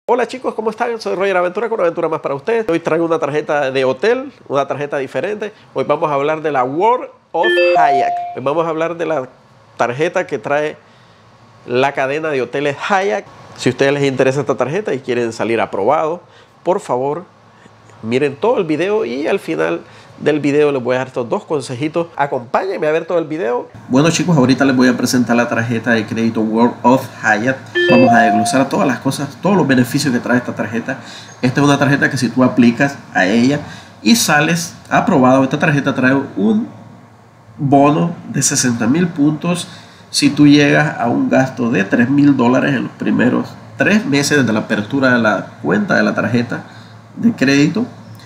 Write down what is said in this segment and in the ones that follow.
Hola chicos, ¿cómo están? Soy Roger Aventura con Aventura Más para ustedes. Hoy traigo una tarjeta de hotel, una tarjeta diferente. Hoy vamos a hablar de la World of Hyatt. Hoy vamos a hablar de la tarjeta que trae la cadena de hoteles Hyatt. Si a ustedes les interesa esta tarjeta y quieren salir aprobados, por favor, miren todo el video y al final del video les voy a dar estos dos consejitos. Acompáñenme a ver todo el video. Bueno chicos, ahorita les voy a presentar la tarjeta de crédito World of Hyatt. Vamos a desglosar todas las cosas, todos los beneficios que trae esta tarjeta. Esta es una tarjeta que si tú aplicas a ella y sales aprobado, esta tarjeta trae un bono de 60,000 puntos si tú llegas a un gasto de $3,000 en los primeros 3 meses desde la apertura de la cuenta de la tarjeta de crédito.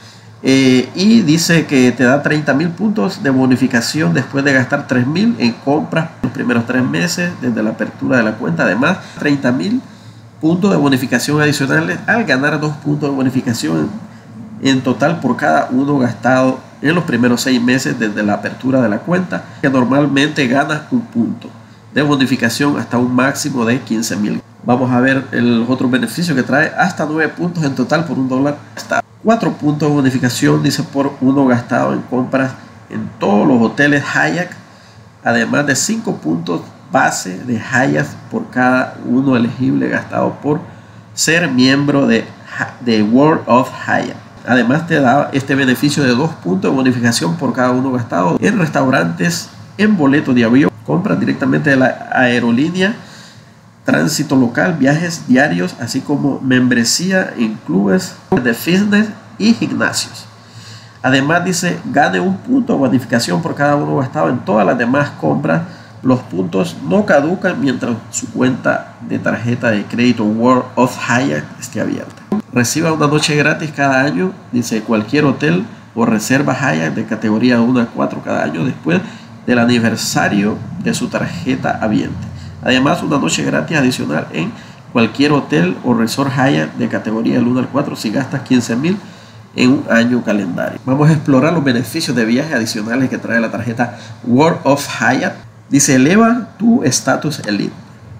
Y dice que te da 30,000 puntos de bonificación después de gastar 3,000 en compras los primeros 3 meses desde la apertura de la cuenta. Además, 30,000 puntos de bonificación adicionales al ganar 2 puntos de bonificación en total por cada uno gastado en los primeros 6 meses desde la apertura de la cuenta, que normalmente ganas 1 punto de bonificación hasta un máximo de 15,000. Vamos a ver los otros beneficios que trae: hasta 9 puntos en total por $1 gastado. 4 puntos de bonificación, dice, por uno gastado en compras en todos los hoteles Hyatt, además de 5 puntos base de Hyatt por cada uno elegible gastado por ser miembro de World of Hyatt. Además te da este beneficio de 2 puntos de bonificación por cada uno gastado en restaurantes, en boletos de avión, compras directamente de la aerolínea, tránsito local, viajes diarios, así como membresía en clubes de fitness y gimnasios. Además dice, gane 1 punto de bonificación por cada uno gastado en todas las demás compras. Los puntos no caducan mientras su cuenta de tarjeta de crédito World of Hyatt esté abierta. Reciba una noche gratis cada año, dice, cualquier hotel o reserva Hyatt de categoría 1 a 4 cada año después del aniversario de su tarjeta abierta. Además, una noche gratis adicional en cualquier hotel o resort Hyatt de categoría del 1 al 4 si gastas 15,000 en un año calendario. Vamos a explorar los beneficios de viaje adicionales que trae la tarjeta World of Hyatt. Dice, eleva tu estatus elite.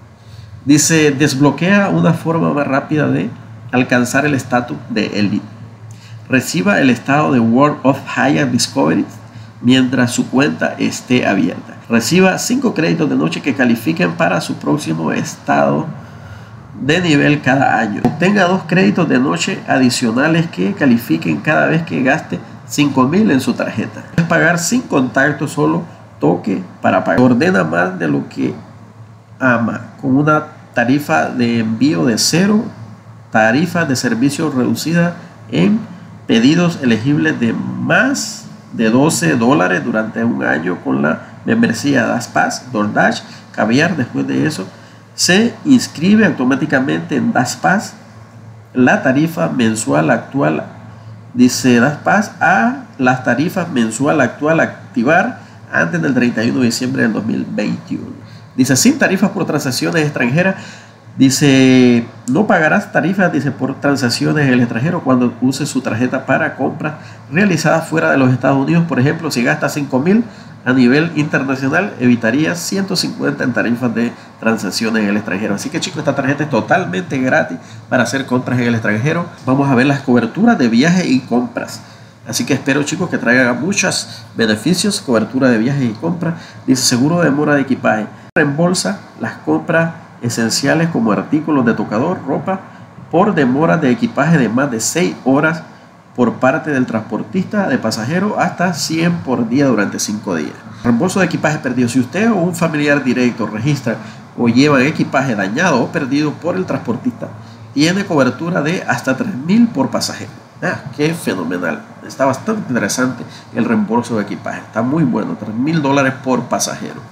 Dice, desbloquea una forma más rápida de alcanzar el estatus de elite. Reciba el estado de World of Hyatt Discovery mientras su cuenta esté abierta. Reciba 5 créditos de noche que califiquen para su próximo estado de nivel cada año. Obtenga 2 créditos de noche adicionales que califiquen cada vez que gaste 5,000 en su tarjeta. Puedes pagar sin contacto, solo toque para pagar. Ordena más de lo que ama con una tarifa de envío de 0, tarifa de servicio reducida en pedidos elegibles de más de $12 durante un año con la membresía DashPass, DoorDash, Caviar. Después de eso se inscribe automáticamente en DashPass. La tarifa mensual actual, dice DashPass, a las tarifas mensual actual activar antes del 31 de diciembre del 2021. Dice, sin tarifas por transacciones extranjeras. Dice, no pagarás tarifas, dice, por transacciones en el extranjero cuando use su tarjeta para compras realizadas fuera de los Estados Unidos. Por ejemplo, si gastas 5,000 a nivel internacional, evitarías 150 en tarifas de transacciones en el extranjero. Así que chicos, esta tarjeta es totalmente gratis para hacer compras en el extranjero. Vamos a ver las coberturas de viaje y compras. Así que espero chicos que traigan muchos beneficios. Cobertura de viaje y compras. Dice, seguro de demora de equipaje. Reembolsa las compras esenciales como artículos de tocador, ropa, por demora de equipaje de más de 6 horas por parte del transportista de pasajeros, hasta 100 por día durante 5 días. Reembolso de equipaje perdido. Si usted o un familiar directo registra o lleva equipaje dañado o perdido por el transportista, tiene cobertura de hasta 3,000 por pasajero. Qué fenomenal. Está bastante interesante el reembolso de equipaje. Está muy bueno. $3,000 por pasajero.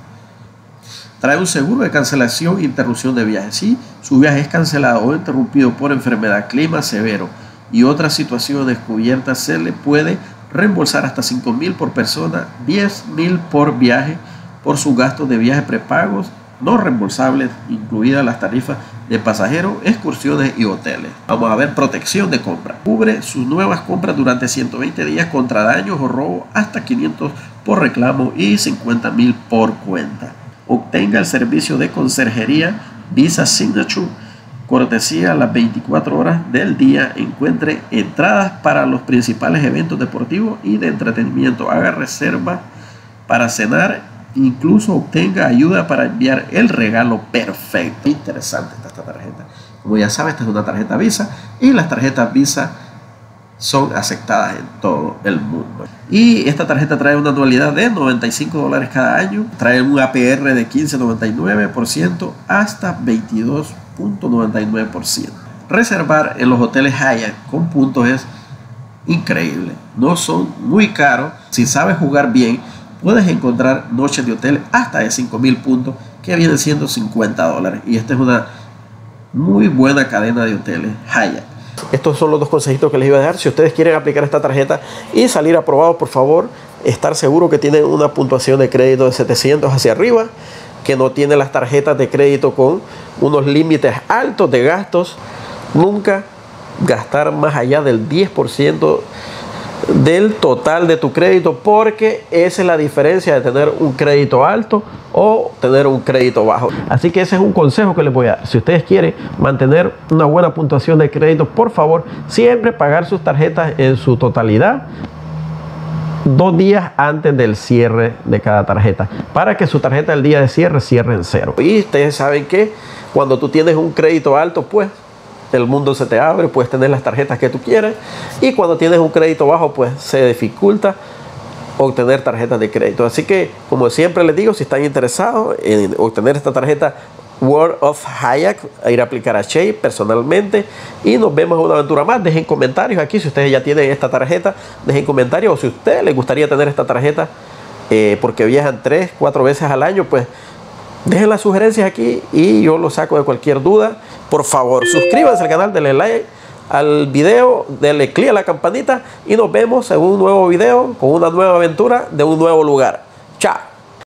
Trae un seguro de cancelación e interrupción de viaje. Si su viaje es cancelado o interrumpido por enfermedad, clima severo y otras situaciones cubiertas, se le puede reembolsar hasta 5,000 por persona, 10,000 por viaje, por sus gastos de viaje prepagos no reembolsables, incluidas las tarifas de pasajeros, excursiones y hoteles. Vamos a ver protección de compra. Cubre sus nuevas compras durante 120 días contra daños o robo, hasta 500 por reclamo y 50,000 por cuenta. Obtenga el servicio de conserjería Visa Signature cortesía las 24 horas del día. Encuentre entradas para los principales eventos deportivos y de entretenimiento. Haga reserva para cenar. Incluso obtenga ayuda para enviar el regalo perfecto. Interesante está esta tarjeta. Como ya sabes, esta es una tarjeta Visa y las tarjetas Visa son aceptadas en todo el mundo. Y esta tarjeta trae una anualidad de $95 cada año. Trae un APR de 15.99% hasta 22.99%. Reservar en los hoteles Hyatt con puntos es increíble. No son muy caros. Si sabes jugar bien, puedes encontrar noches de hotel hasta de 5.000 puntos, que vienen siendo $50. Y esta es una muy buena cadena de hoteles Hyatt. Estos son los dos consejitos que les iba a dejar. Si ustedes quieren aplicar esta tarjeta y salir aprobados, por favor, estar seguro que tienen una puntuación de crédito de 700 hacia arriba, que no tienen las tarjetas de crédito con unos límites altos de gastos. Nunca gastar más allá del 10% del total de tu crédito, porque esa es la diferencia de tener un crédito alto o tener un crédito bajo. Así que ese es un consejo que les voy a dar. Si ustedes quieren mantener una buena puntuación de crédito, por favor, siempre pagar sus tarjetas en su totalidad 2 días antes del cierre de cada tarjeta, para que su tarjeta el día de cierre cierre en cero. Y ustedes saben que cuando tú tienes un crédito alto, pues el mundo se te abre, puedes tener las tarjetas que tú quieres, y cuando tienes un crédito bajo, pues se dificulta obtener tarjetas de crédito. Así que, como siempre les digo, si están interesados en obtener esta tarjeta World of Hyatt, a ir a aplicar a Chase personalmente, y nos vemos en una aventura más. Dejen comentarios aquí si ustedes ya tienen esta tarjeta, dejen comentarios, o si a ustedes les gustaría tener esta tarjeta porque viajan 3-4 veces al año, pues dejen las sugerencias aquí y yo los saco de cualquier duda. Por favor, suscríbanse al canal, denle like al video, denle click a la campanita y nos vemos en un nuevo video con una nueva aventura de un nuevo lugar. Chao.